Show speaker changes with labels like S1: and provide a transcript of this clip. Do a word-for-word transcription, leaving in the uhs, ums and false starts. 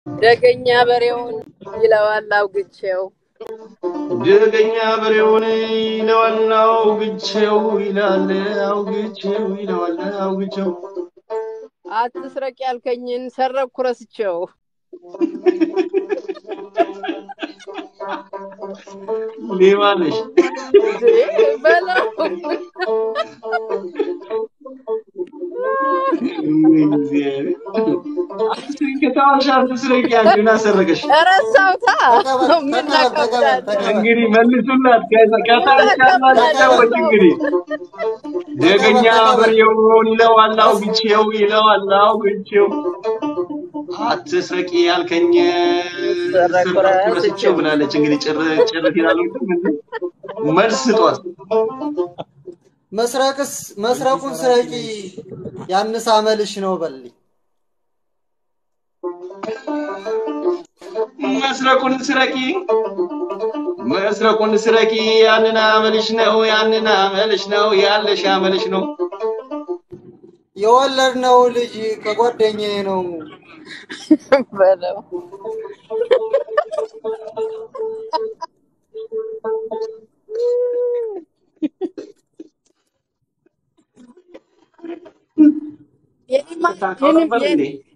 S1: ደገኛ በሬውን ይለዋል አውግቼው
S2: ደገኛ በሬውን ይለዋል አውግቼው ይላል አውግቼው ይለዋል አውግቼው
S1: አትስረቅ ያልከኝን ሰረኩ ረስቼው
S2: ሌባ ነሽ
S1: እንዴ በለው
S2: ከተዋሻ አትስረቂ አንቺን አሰረቀሽ
S1: ረሳውታ
S3: ተቀበል
S1: ምን
S3: ተቀበል ተቀበል
S1: ላከብዳለሁ
S3: ተቀበል
S2: እንግዲህ መልሱላት
S1: ምን
S2: ከታሪካና
S1: ላከብዳለሁ
S2: ልጫወት
S1: ሰው
S2: እንግዲህ ደገኛ
S3: ተቀበል ተቀበል
S2: በሬውን ይለዋል
S3: መስ
S2: አውግቼው ይለዋል አውግቼው አትስረቂ ያልከኝ
S1: ሰረኩ
S2: ሰረኩ ረስቼው
S1: ረስቼው
S2: ብላለች እንግዲህ ጭር ጭር ይላል መልስ ስጧት
S3: መስረቅስ መስረቁን ስረቂ ያንስ አመልሽ ነው በልኝ
S2: መስረቁን ስረቂ መስረቁን ስረቂ ያንን አመልሽ ነው ያንን አመልሽ ነው ያለሽ አመልሽ ነው
S3: የወለድነው ልጅ ከጓደኛዬ ነው
S1: በለው የኔማ የኔ
S2: ታውቀው ነበር
S1: የኔ
S2: እንዴ